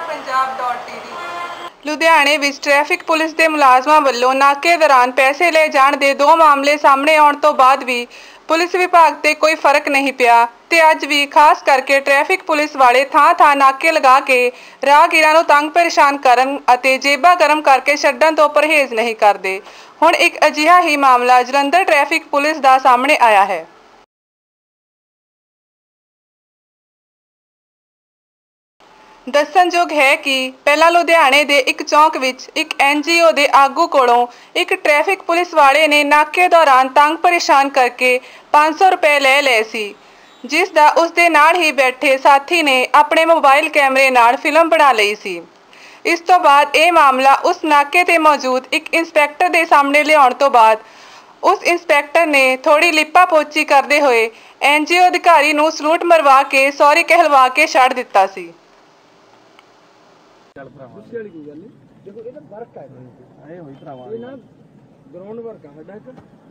punjab.tv। ਲੁਧਿਆਣੇ ਵਿੱਚ traffic police ਦੇ ਮੁਲਾਜ਼ਮਾਂ ਵੱਲੋਂ ਨਾਕੇ ਦੌਰਾਨ ਪੈਸੇ ਲੈ ਜਾਣ ਦੇ 2 ਮਾਮਲੇ ਸਾਹਮਣੇ ਆਉਣ ਤੋਂ ਬਾਅਦ ਵੀ ਪੁਲਿਸ ਵਿਭਾਗ ਤੇ ਕੋਈ ਫਰਕ ਨਹੀਂ ਪਿਆ ਤੇ ਅੱਜ ਵੀ ਖਾਸ ਕਰਕੇ ਟ੍ਰੈਫਿਕ ਪੁਲਿਸ ਵਾਲੇ ਥਾਂ-ਥਾਂ ਨਾਕੇ ਲਗਾ ਕੇ ਰਾਹਗੀਰਾਂ ਨੂੰ ਤੰਗ ਪਰੇਸ਼ਾਨ ਕਰਨ ਅਤੇ ਜੇਬਾਂ ਗਰਮ ਕਰਕੇ ਛੱਡਣ ਤੋਂ ਪਰਹੇਜ਼ ਨਹੀਂ ਕਰਦੇ। ਹੁਣ ਇੱਕ ਅਜਿਹਾ ਹੀ ਮਾਮਲਾ ਜਲੰਧਰ ਟ੍ਰੈਫਿਕ ਪੁਲਿਸ ਦਾ ਸਾਹਮਣੇ ਆਇਆ ਹੈ। ਦੱਸਣਯੋਗ ਹੈ ਕਿ ਪਹਿਲਾਂ ਲੁਧਿਆਣੇ ਦੇ ਇੱਕ ਚੌਂਕ ਵਿੱਚ ਇੱਕ NGO ਦੇ ਆਗੂ ਕੋਲੋਂ ਇੱਕ ਟ੍ਰੈਫਿਕ ਪੁਲਿਸ ਵਾਲੇ ਨੇ ਨਾਕੇ ਦੌਰਾਨ ਤੰਗ ਪਰੇਸ਼ਾਨ ਕਰਕੇ 500 ਰੁਪਏ ਲੈ ਲਏ ਸੀ, ਜਿਸ ਦਾ ਉਸ ਦੇ ਨਾਲ ਹੀ ਬੈਠੇ ਸਾਥੀ ਨੇ ਆਪਣੇ ਮੋਬਾਈਲ ਕੈਮਰੇ ਨਾਲ ਫਿਲਮ ਬਣਾ ਲਈ ਸੀ। ਇਸ ਤੋਂ ਬਾਅਦ ਇਹ ਮਾਮਲਾ ਉਸ ਨਾਕੇ ਤੇ ਮੌਜੂਦ ਇੱਕ ਇੰਸਪੈਕਟਰ ਦੇ ਸਾਹਮਣੇ ਲਿਆਉਣ ਤੋਂ ਬਾਅਦ ਉਸ ਇੰਸਪੈਕਟਰ ਨੇ ਥੋੜੀ ਲਿਪਾ ਪੋਚੀ ਕਰਦੇ ਹੋਏ NGO ਅਧਿਕਾਰੀ ਨੂੰ ਸਲੂਟ ਮਰਵਾ ਕੇ ਸੌਰੀ ਕਹਿਲਵਾ ਕੇ ਛੱਡ ਦਿੱਤਾ ਸੀ। ਗੁੱਸੇ ਵਾਲੀ ਕੋਈ ਗੱਲ ਨਹੀਂ। ਦੇਖੋ ਇਹ ਤਾਂ ਵਰਕ ਹੈ, ਇਹ ਹੋਈ ਭਰਾਵਾ, ਇਹ ਨਾ ਗਰਾਊਂਡ ਵਰਕ ਆ ਸਾਡਾ ਇੱਕ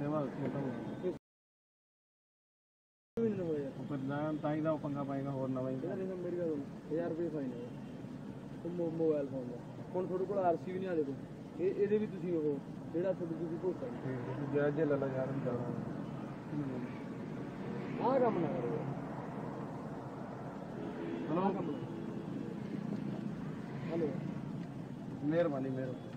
ਤਾਂ ਹੀ ਦਾ ਪੰਗਾ ਪਾਏਗਾ ਹੋਰ ਨਵਾਂ ਹੀ। ਮੇਰੀ ਗੱਲ 1000 ਰੁਪਏ ਫਾਈਨ ਹੈ ਮੋਬਾਈਲ ਫੋਨ ਦਾ। ਹੁਣ ਤੁਹਾਡੇ ਕੋਲ RC ਵੀ ਨਹੀਂ ਆ, ਦੇਖੋ ਇਹਦੇ ਵੀ ਤੁਸੀਂ ਉਹ ਜਿਹੜਾ ਤੁਸੀਂ ਭੁਗਤਾਨ ਜੇ ਲੈ ਲਾ ਯਾਰ, ਆਹ ਕੰਮ ਨਾ ਕਰੋ। ਹਲੋ ਮਿਹਰਬਾਨੀ।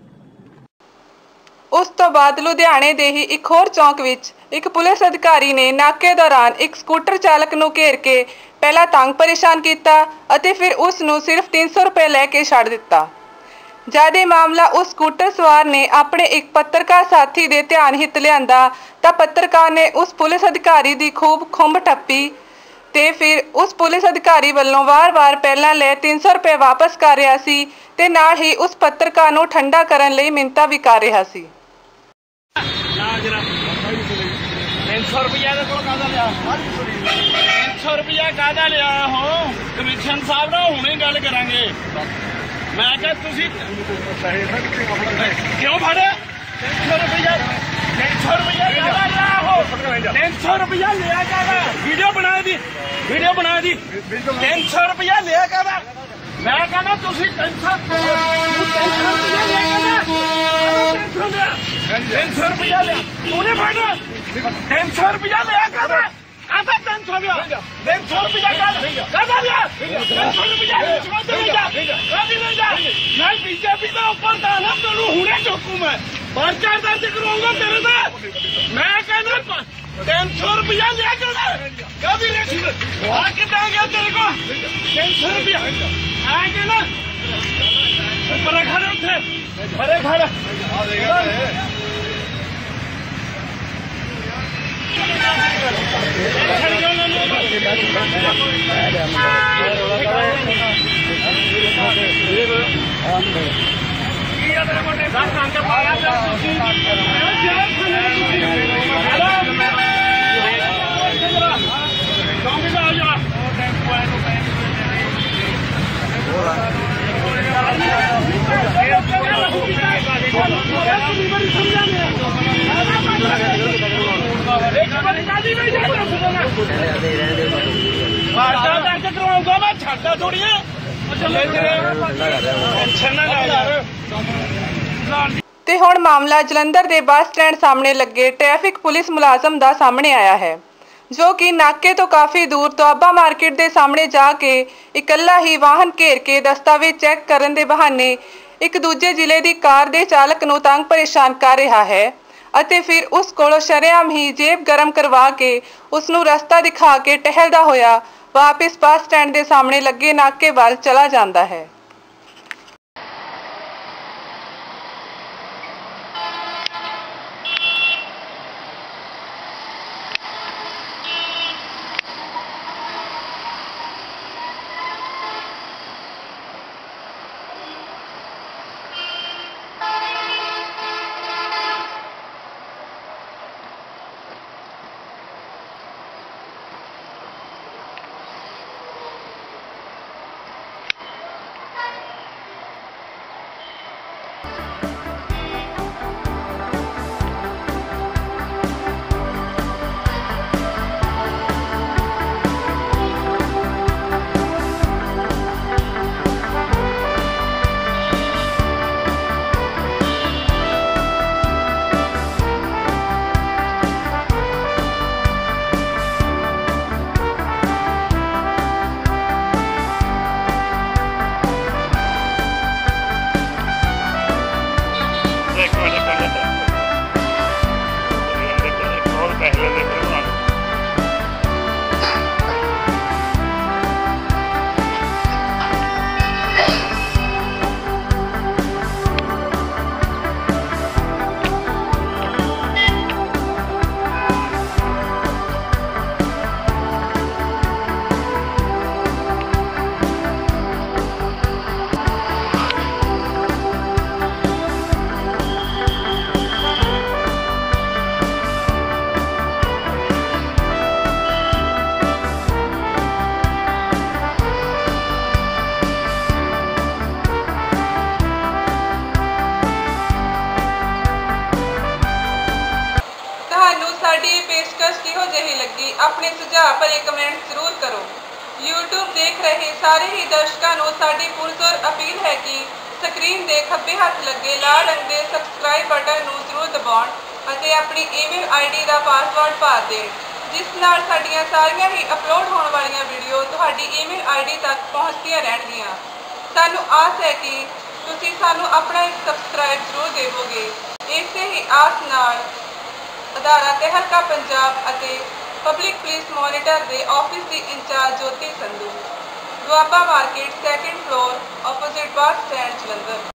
ਉਸ ਤੋਂ ਬਾਅਦ ਲੁਧਿਆਣੇ ਦੇ ਹੀ ਇੱਕ ਹੋਰ ਚੌਂਕ ਵਿੱਚ ਇੱਕ ਪੁਲਿਸ ਅਧਿਕਾਰੀ ਨੇ ਨਾਕੇ ਦੌਰਾਨ ਇੱਕ ਸਕੂਟਰ ਚਾਲਕ ਨੂੰ ਘੇਰ ਕੇ ਪਹਿਲਾਂ ਤੰਗ ਪਰੇਸ਼ਾਨ ਕੀਤਾ ਅਤੇ ਫਿਰ ਉਸ ਨੂੰ ਸਿਰਫ 300 ਰੁਪਏ ਲੈ ਕੇ ਛੱਡ ਦਿੱਤਾ। ਜਦ ਇਹ ਮਾਮਲਾ ਉਸ ਸਕੂਟਰ ਸਵਾਰ ਨੇ ਆਪਣੇ ਇੱਕ ਪੱਤਰਕਾਰ ਸਾਥੀ ਦੇ ਧਿਆਨ ਹਿੱਤ ਲਿਆਂਦਾ ਤਾਂ ਪੱਤਰਕਾਰ ਨੇ ਉਸ ਪੁਲਿਸ ਅਧਿਕਾਰੀ ਦੀ ਖੂਬ ਖੁੰਬ ਠੱਪੀ ਤੇ ਫਿਰ ਉਸ ਪੁਲਿਸ ਅਧਿਕਾਰੀ ਵੱਲੋਂ ਵਾਰ-ਵਾਰ ਪਹਿਲਾਂ ਲੈ 300 ਰੁਪਏ ਵਾਪਸ ਕਰ ਰਿਹਾ ਸੀ ਤੇ ਨਾਲ ਹੀ ਉਸ ਪੱਤਰਕਾਰ ਨੂੰ ਠੰਡਾ ਕਰਨ ਲਈ ਮਿੰਨਤਾਂ ਵੀ ਕਰ ਰਿਹਾ ਸੀ। 300 ਰੁਪਇਆ ਦੇ ਕੋਲ ਕਾਹਦਾ ਲਿਆ? 300 ਰੁਪਇਆ ਕਾਹਦਾ ਲਿਆ? ਹੋ ਕਮਿਸ਼ਨ ਸਾਹਿਬ ਨਾਲ ਹੁਣੇ ਗੱਲ ਕਰਾਂਗੇ। ਮੈਂ ਕਿਹਾ ਤੁਸੀਂ ਕਿਉਂ ਫੜਿਆ? 300 ਰੁਪਇਆ ਕਾਹਦਾ ਲਿਆ? ਹੋ 300 ਰੁਪਇਆ ਲਿਆ ਕਾਹਦਾ? ਵੀਡੀਓ ਬਣਾ ਦੀ 300 ਰੁਪਇਆ ਲਿਆ ਕਾਹਦਾ? ਮੈਂ ਕਹਿੰਦਾ ਤੁਸੀਂ 300 ਰੁਪਇਆ ਲਿਆ ਉਹਨੇ ਫੜਨਾ। 300 ਰੁਪਇਆ ਲਿਆ ਕਾਹਦਾ? ਕਾਹਦਾ 300 ਰੁਪਇਆ? 300 ਰੁਪਇਆ ਕਾਹਦਾ ਲਿਆ? 300 ਰੁਪਇਆ ਮੈਂ BJP ਦਾ ਉੱਪਰ ਦਾ ਨਾ ਤੈਨੂੰ ਹੁਣੇ ਚੁੱਕੂ ਮੈਂ ਪਰਚਾ ਦਰਜ ਕਰਾਉਂਗਾ ਤੇਰੇ ਦਾ। ਮੈਂ ਕਹਿੰਦਾ 300 ਰੁਪਇਆ ਲਿਆ ਕਾਹਦੀ ਰਸੀਦ ਆ ਕਿੱਦਾਂ ਗਿਆ ਤੇਰੇ ਕੋਲ? 300 ਰੁਪਇਆ ਆ ਕੇ ਨਾ ਪਰੇ ਖੜੇ ਉੱਥੇ ਪਰੇ ਖੜਾ ਕਰਵਾਉਂਗਾ ਮੈਂ ਛੱਡਦਾ ਥੋੜੀ ਤੇ ਹੁਣ ਮਾਮਲਾ ਜਲੰਧਰ ਦੇ ਬੱਸ ਸਟੈਂਡ ਸਾਹਮਣੇ ਲੱਗੇ ਟ੍ਰੈਫਿਕ ਪੁਲਿਸ ਮੁਲਾਜ਼ਮ ਦਾ ਸਾਹਮਣੇ ਆਇਆ ਹੈ, ਜੋ ਕਿ ਨਾਕੇ ਤੋਂ ਕਾਫੀ ਦੂਰ ਦੁਆਬਾ ਮਾਰਕੀਟ ਦੇ ਸਾਹਮਣੇ ਜਾ ਕੇ ਇਕੱਲਾ ਹੀ ਵਾਹਨ ਘੇਰ ਕੇ ਦਸਤਾਵੇਜ਼ ਚੈੱਕ ਕਰਨ ਦੇ ਬਹਾਨੇ ਇੱਕ ਦੂਜੇ ਜ਼ਿਲ੍ਹੇ ਦੀ ਕਾਰ ਦੇ ਚਾਲਕ ਨੂੰ ਤੰਗ ਪਰੇਸ਼ਾਨ ਕਰ ਰਿਹਾ ਹੈ ਅਤੇ ਫਿਰ ਉਸ ਕੋਲੋਂ ਸ਼ਰੇਆਮ ਹੀ ਜੇਬ ਗਰਮ ਕਰਵਾ ਕੇ ਉਸ ਨੂੰ ਰਸਤਾ ਦਿਖਾ ਕੇ ਟਹਿਲਦਾ ਹੋਇਆ ਵਾਪਿਸ ਬੱਸ ਸਟੈਂਡ ਦੇ ਸਾਹਮਣੇ ਲੱਗੇ ਨਾਕੇ ਵੱਲ ਚਲਾ ਜਾਂਦਾ ਹੈ। ਜਿਹੀ ਲੱਗੀ ਆਪਣੇ ਸੁਝਾਅ ਭਰੇ ਕਮੈਂਟ ਜ਼ਰੂਰ ਕਰੋ। YouTube ਦੇਖ ਰਹੇ ਸਾਰੇ ਹੀ ਦਰਸ਼ਕਾਂ ਨੂੰ ਸਾਡੀ ਪੁਰਜ਼ੋਰ ਅਪੀਲ ਹੈ ਕਿ ਸਕਰੀਨ ਦੇ ਖੱਬੇ ਹੱਥ ਲੱਗੇ ਲਾਲ ਰੰਗ ਦੇ ਸਬਸਕ੍ਰਾਈਬ ਬਟਨ ਨੂੰ ਜ਼ਰੂਰ ਦਬਾਉਣ ਅਤੇ ਆਪਣੀ ਈਮੇਲ ਆਈਡੀ ਦਾ ਪਾਸਵਰਡ ਪਾ ਦੇਣ, ਜਿਸ ਨਾਲ ਸਾਡੀਆਂ ਸਾਰੀਆਂ ਹੀ ਅਪਲੋਡ ਹੋਣ ਵਾਲੀਆਂ ਵੀਡੀਓ ਤੁਹਾਡੀ ਈਮੇਲ ਆਈਡੀ ਤੱਕ ਪਹੁੰਚਦੀਆਂ ਰਹਿਣਗੀਆਂ। ਸਾਨੂੰ ਆਸ ਹੈ ਕਿ ਤੁਸੀਂ ਸਾਨੂੰ ਆਪਣਾ ਇੱਕ ਸਬਸਕ੍ਰਾਈਬ ਜ਼ਰੂਰ ਦੇਵੋਗੇ। ਇਸੇ ਹੀ ਆਸ ਨਾਲ ਅਦਾਰਾ ਤਹਿਲਕਾ ਪੰਜਾਬ ਅਤੇ ਪਬਲਿਕ ਪੁਲਿਸ ਮੋਨੀਟਰ ਦੇ ਆਫਿਸ ਦੀ incharge Jyoti Sandhu, Doaba market, 2nd floor, opposite bus stand, Jalandhar.